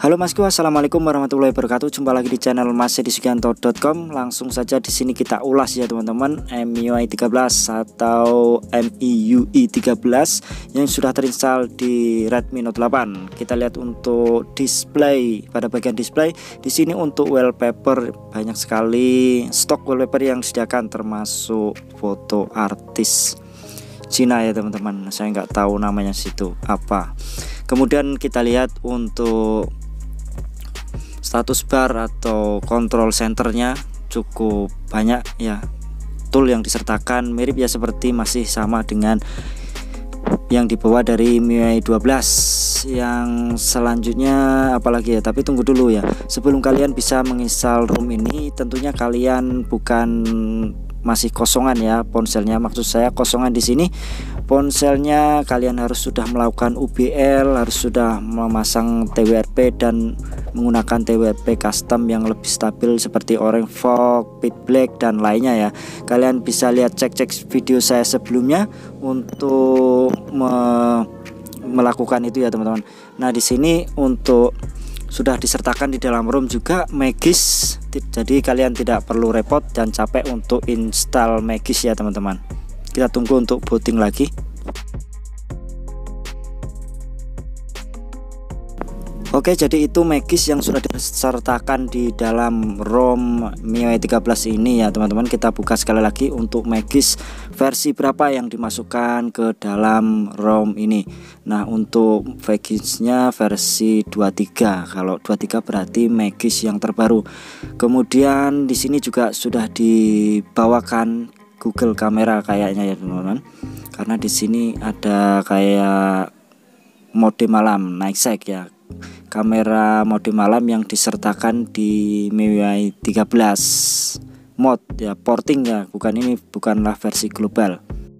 Halo Masku, assalamualaikum warahmatullahi wabarakatuh. Jumpa lagi di channel masjedisugianto.com. Langsung saja di sini kita ulas ya teman-teman, MIUI 13 atau MIUI 13 yang sudah terinstall di Redmi Note 8. Kita lihat untuk display. Pada bagian display di sini untuk wallpaper banyak sekali stok wallpaper yang disediakan, termasuk foto artis Cina ya teman-teman. Saya nggak tahu namanya situ apa. Kemudian kita lihat untuk status bar atau control centernya cukup banyak ya. Tool yang disertakan mirip ya, seperti masih sama dengan yang dibawa dari MIUI 12. Yang selanjutnya apalagi ya, tapi tunggu dulu ya. Sebelum kalian bisa menginstal ROM ini, tentunya kalian bukan masih kosongan ya ponselnya. Maksud saya kosongan di sini ponselnya kalian harus sudah melakukan UBL, harus sudah memasang TWRP dan menggunakan TWRP custom yang lebih stabil seperti Orange Fog, Pitch Black dan lainnya ya. Kalian bisa lihat cek video saya sebelumnya untuk melakukan itu ya teman-teman. Nah, di sini untuk sudah disertakan di dalam ROM juga Magis, jadi kalian tidak perlu repot dan capek untuk install Magis ya teman-teman. Kita tunggu untuk booting lagi. Oke, jadi itu Magis yang sudah disertakan di dalam ROM MIUI 13 ini ya teman-teman. Kita buka sekali lagi untuk Magis versi berapa yang dimasukkan ke dalam ROM ini. Nah, untuk Magisnya versi 23. Kalau 23 berarti Magis yang terbaru. Kemudian di sini juga sudah dibawakan Google Kamera kayaknya ya teman-teman. Karena di sini ada kayak mode malam night sight ya. Kamera mode malam yang disertakan di MIUI 13 mod ya, porting ya, bukanlah versi global.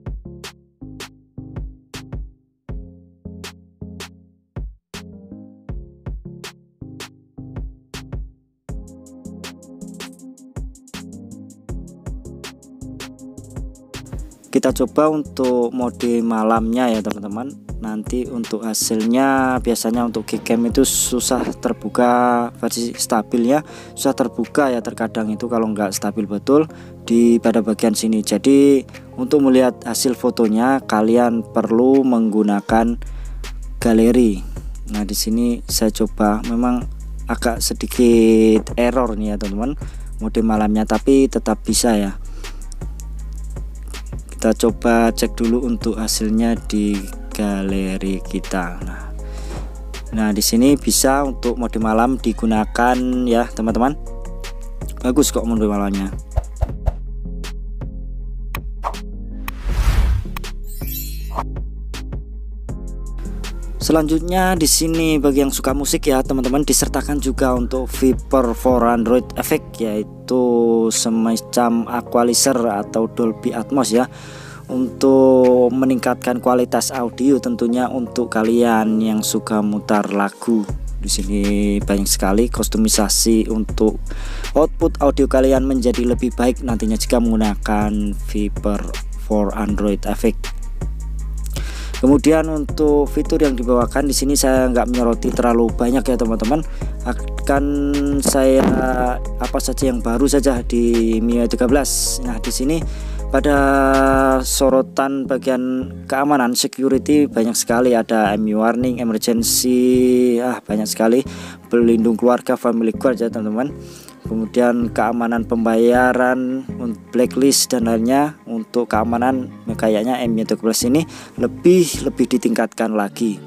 Kita coba untuk mode malamnya ya teman-teman. Nanti untuk hasilnya biasanya untuk Gcam itu susah terbuka, versi stabilnya susah terbuka ya, terkadang itu kalau nggak stabil betul pada bagian sini. Jadi untuk melihat hasil fotonya kalian perlu menggunakan galeri. Nah, di sini saya coba, memang agak sedikit error nih ya teman-teman mode malamnya, tapi tetap bisa ya. Kita coba cek dulu untuk hasilnya di galeri kita. Nah, di sini bisa untuk mode malam digunakan ya teman-teman. Bagus kok mode malamnya. Selanjutnya di sini bagi yang suka musik ya teman-teman, disertakan juga untuk Viper for Android Effect, yaitu semacam equalizer atau Dolby Atmos ya, untuk meningkatkan kualitas audio tentunya untuk kalian yang suka mutar lagu. Di sini banyak sekali kustomisasi untuk output audio kalian menjadi lebih baik nantinya jika menggunakan Viper for Android Effect. Kemudian untuk fitur yang dibawakan di sini saya nggak menyoroti terlalu banyak ya teman-teman. Akan saya apa saja yang baru saja di MIUI 13. Nah, di sini pada sorotan bagian keamanan security banyak sekali, ada MI warning, emergency, banyak sekali, pelindung keluarga, family guard ya teman-teman. Kemudian keamanan pembayaran, blacklist dan lainnya. Untuk keamanan kayaknya MIUI 13 ini lebih ditingkatkan lagi.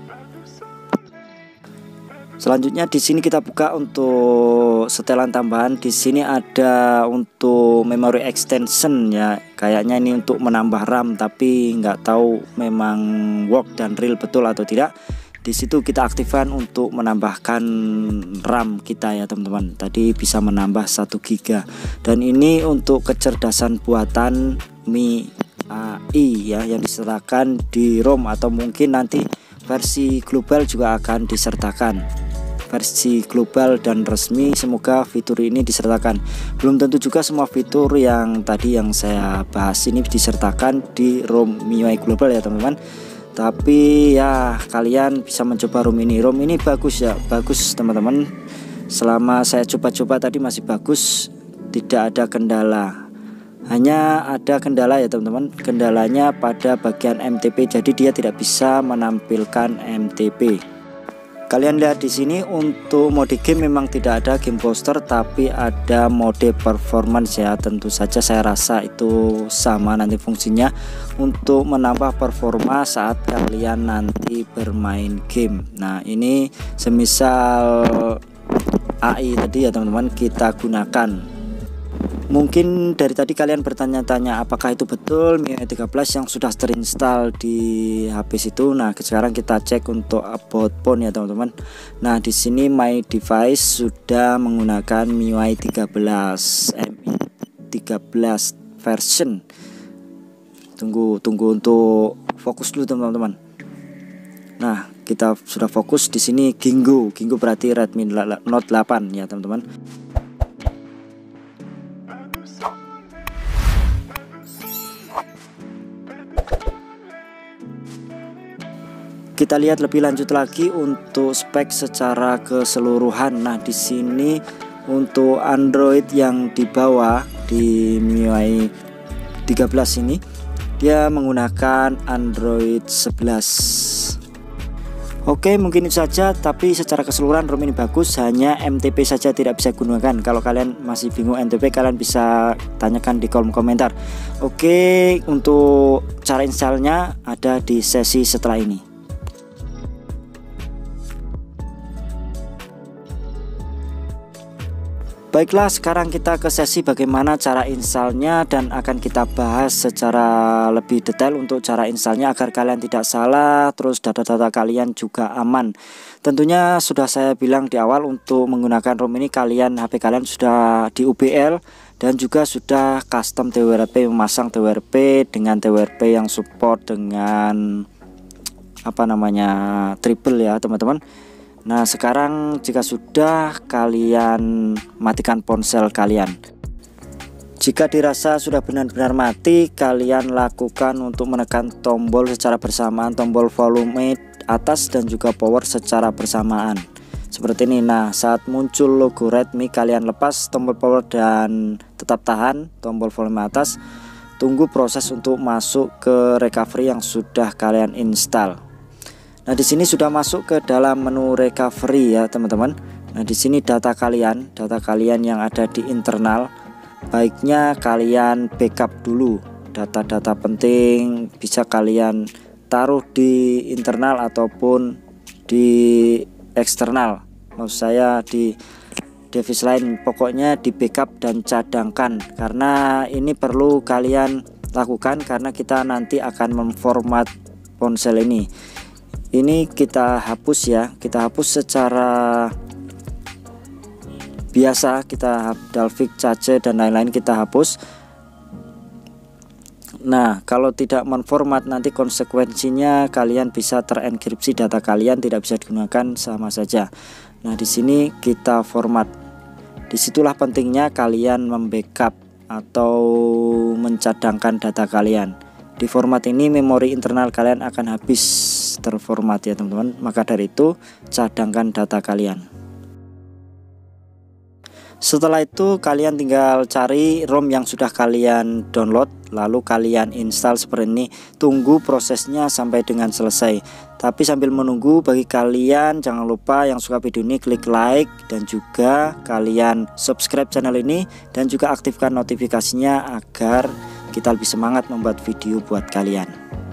Selanjutnya di sini kita buka untuk setelan tambahan. Di sini ada untuk memory extension ya. Kayaknya ini untuk menambah RAM, tapi nggak tahu memang work dan real betul atau tidak. Di situ kita aktifkan untuk menambahkan RAM kita ya teman-teman. Tadi bisa menambah 1 GB. Dan ini untuk kecerdasan buatan MIUI ya, yang disertakan di ROM, atau mungkin nanti versi global juga akan disertakan. Versi global dan resmi semoga fitur ini disertakan. Belum tentu juga semua fitur yang tadi yang saya bahas ini disertakan di ROM MIUI global ya teman-teman. Tapi ya kalian bisa mencoba ROM ini. ROM ini bagus ya, bagus teman-teman. Selama saya coba-coba tadi masih bagus, tidak ada kendala. Hanya ada kendala ya teman-teman, kendalanya pada bagian MTP, jadi dia tidak bisa menampilkan MTP. Kalian lihat di sini untuk mode game memang tidak ada game poster, tapi ada mode performance ya. Tentu saja saya rasa itu sama nanti fungsinya untuk menambah performa saat kalian nanti bermain game. Nah ini semisal AI tadi ya teman-teman kita gunakan. Mungkin dari tadi kalian bertanya-tanya apakah itu betul MIUI 13 yang sudah terinstall di HP situ. Nah, sekarang kita cek untuk about phone ya teman-teman. Nah, di sini my device sudah menggunakan MIUI 13 version. Tunggu untuk fokus dulu teman-teman. Nah, kita sudah fokus di sini Ginkgo berarti Redmi Note 8 ya teman-teman. Kita lihat lebih lanjut lagi untuk spek secara keseluruhan. Nah, di sini untuk Android yang di bawah di MIUI 13 ini dia menggunakan Android 11. Oke, mungkin itu saja, tapi secara keseluruhan ROM ini bagus, hanya MTP saja tidak bisa gunakan. Kalau kalian masih bingung MTP, kalian bisa tanyakan di kolom komentar. Oke, untuk cara installnya ada di sesi setelah ini. Baiklah, sekarang kita ke sesi bagaimana cara installnya dan akan kita bahas secara lebih detail untuk cara installnya agar kalian tidak salah, terus data-data kalian juga aman. Tentunya sudah saya bilang di awal, untuk menggunakan ROM ini HP kalian sudah di UBL dan juga sudah custom TWRP, memasang TWRP dengan TWRP yang support dengan triple ya teman-teman. Nah, sekarang jika sudah, kalian matikan ponsel kalian. Jika dirasa sudah benar-benar mati, kalian lakukan untuk menekan tombol secara bersamaan, tombol volume atas dan juga power secara bersamaan seperti ini. Nah, saat muncul logo Redmi, kalian lepas tombol power dan tetap tahan tombol volume atas. Tunggu proses untuk masuk ke recovery yang sudah kalian install. Nah, di sini sudah masuk ke dalam menu recovery ya teman-teman. Nah, di sini data kalian yang ada di internal, baiknya kalian backup dulu. Data-data penting bisa kalian taruh di internal ataupun di eksternal. Maksud saya di device lain, pokoknya di backup dan cadangkan, karena ini perlu kalian lakukan karena kita nanti akan memformat ponsel ini. Ini kita hapus ya, kita hapus secara biasa, kita Dalvik, Cache dan lain-lain kita hapus. Nah, kalau tidak menformat nanti konsekuensinya kalian bisa terenkripsi, data kalian tidak bisa digunakan sama saja. Nah, di sini kita format. Disitulah pentingnya kalian membackup atau mencadangkan data kalian. Di format ini memori internal kalian akan habis terformat ya teman-teman. Maka dari itu cadangkan data kalian. Setelah itu kalian tinggal cari ROM yang sudah kalian download, lalu kalian install seperti ini. Tunggu prosesnya sampai dengan selesai. Tapi sambil menunggu, bagi kalian jangan lupa yang suka video ini klik like dan juga kalian subscribe channel ini dan juga aktifkan notifikasinya agar kita lebih semangat membuat video buat kalian.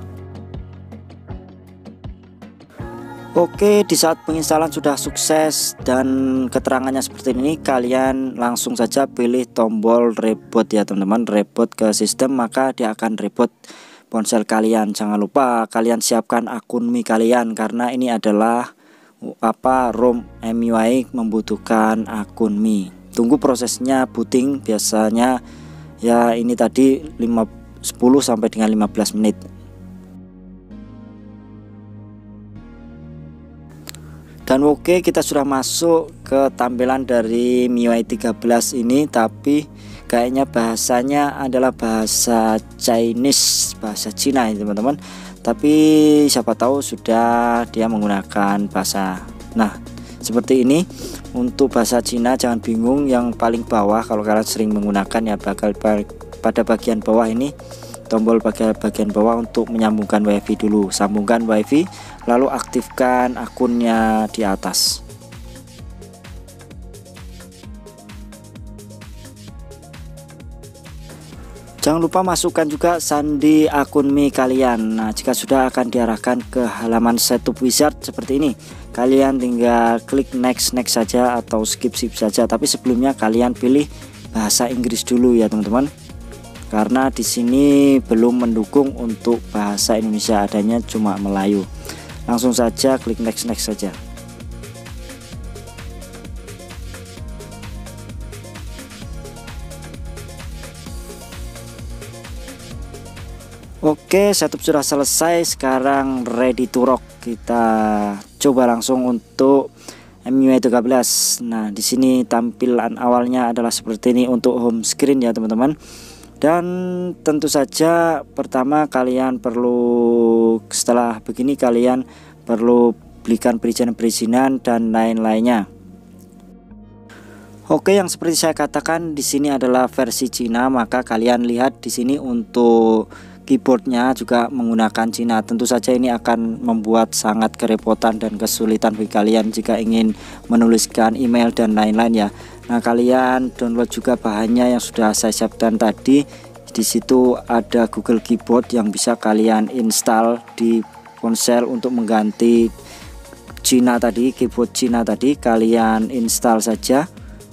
Oke, di saat penginstalan sudah sukses dan keterangannya seperti ini, kalian langsung saja pilih tombol reboot ya teman-teman, reboot ke sistem, maka dia akan reboot ponsel kalian. Jangan lupa kalian siapkan akun Mi kalian karena ini adalah ROM MIUI membutuhkan akun Mi. Tunggu prosesnya booting, biasanya ya ini tadi 10 sampai dengan 15 menit. Dan oke, kita sudah masuk ke tampilan dari MIUI 13 ini, tapi kayaknya bahasanya adalah bahasa Chinese, bahasa Cina ya teman-teman. tapi siapa tahu sudah dia menggunakan bahasa. Nah, seperti ini. Untuk bahasa Cina jangan bingung, yang paling bawah kalau kalian sering menggunakan ya bakal pada bagian bawah ini, tombol bagian bawah untuk menyambungkan WiFi dulu. Sambungkan WiFi lalu aktifkan akunnya di atas. Jangan lupa masukkan juga sandi akun Mi kalian. Nah, jika sudah akan diarahkan ke halaman setup wizard seperti ini. Kalian tinggal klik next saja atau skip saja. Tapi sebelumnya kalian pilih bahasa Inggris dulu ya teman-teman. Karena di sini belum mendukung untuk bahasa Indonesia, adanya cuma Melayu. Langsung saja klik next saja. Oke, setup sudah selesai. Sekarang ready to rock. Kita coba langsung untuk MIUI 13. Nah, di sini tampilan awalnya adalah seperti ini untuk home screen ya teman-teman. Dan tentu saja pertama kalian perlu, setelah begini kalian perlu belikan perizinan dan lain-lainnya. Oke, yang seperti saya katakan di sini adalah versi Cina, maka kalian lihat di sini untuk keyboardnya juga menggunakan Cina. Tentu saja ini akan membuat sangat kerepotan dan kesulitan bagi kalian jika ingin menuliskan email dan lain-lain ya. Nah, kalian download juga bahannya yang sudah saya siapkan tadi. Di situ ada Google Keyboard yang bisa kalian install di ponsel untuk mengganti Cina tadi, keyboard Cina tadi. Kalian install saja.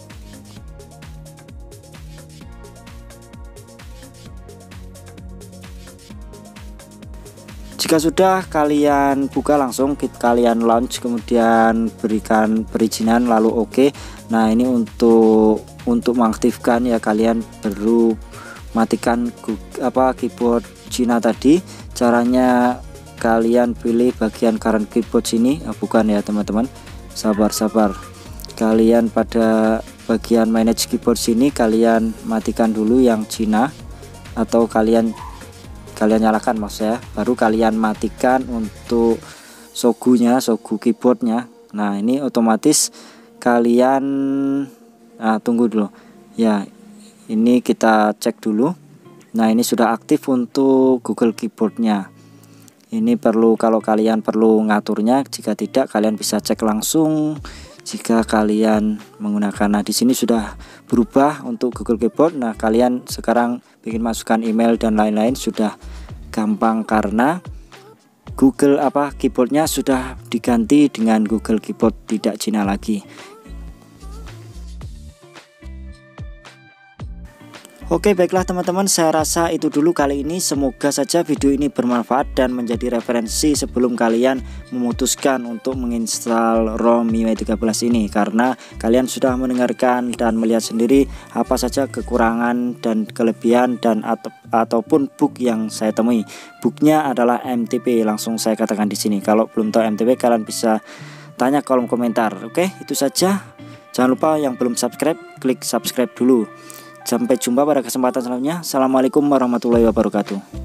Jika sudah, kalian buka langsung, kalian launch, kemudian berikan perizinan lalu oke. Nah, ini untuk mengaktifkan ya, kalian perlu matikan keyboard Cina tadi. Caranya kalian pilih bagian current keyboard sini. Bukan ya teman-teman, sabar. Kalian pada bagian manage keyboard sini kalian matikan dulu yang Cina, atau kalian nyalakan maksudnya, baru kalian matikan untuk sogu keyboardnya. Nah, ini otomatis kalian tunggu dulu ya, ini kita cek dulu. Nah, ini sudah aktif untuk Google Keyboardnya. Ini perlu, kalau kalian perlu ngaturnya, jika tidak kalian bisa cek langsung jika kalian menggunakan. Nah, di sini sudah berubah untuk Google Keyboard. Nah, kalian sekarang ingin masukkan email dan lain-lain sudah gampang karena Google keyboardnya sudah diganti dengan Google Keyboard, tidak Cina lagi. Oke, baiklah teman-teman, saya rasa itu dulu kali ini. Semoga saja video ini bermanfaat dan menjadi referensi sebelum kalian memutuskan untuk menginstal ROM MIUI 13 ini, karena kalian sudah mendengarkan dan melihat sendiri apa saja kekurangan dan kelebihan dan ataupun bug yang saya temui. Bugnya adalah MTP, langsung saya katakan di sini. Kalau belum tahu MTP kalian bisa tanya kolom komentar. Oke, itu saja. Jangan lupa yang belum subscribe, klik subscribe dulu. Sampai jumpa pada kesempatan selanjutnya. Assalamualaikum warahmatullahi wabarakatuh.